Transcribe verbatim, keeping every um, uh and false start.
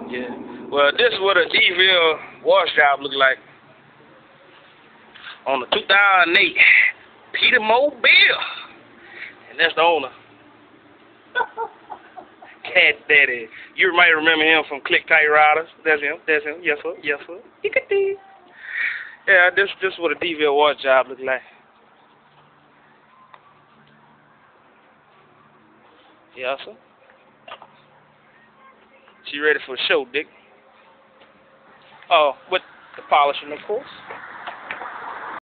Yeah. Well, this is what a DeVille wash job look like on the two thousand eight Peter Mobile. And that's the owner. Cat Daddy. You might remember him from Click Tight Riders. That's him. That's him. Yes, sir. Yes, sir. Yeah, this this is what a DeVille wash job look like. Yes, sir. She ready for the show, Dick. Oh, with the polishing, of course.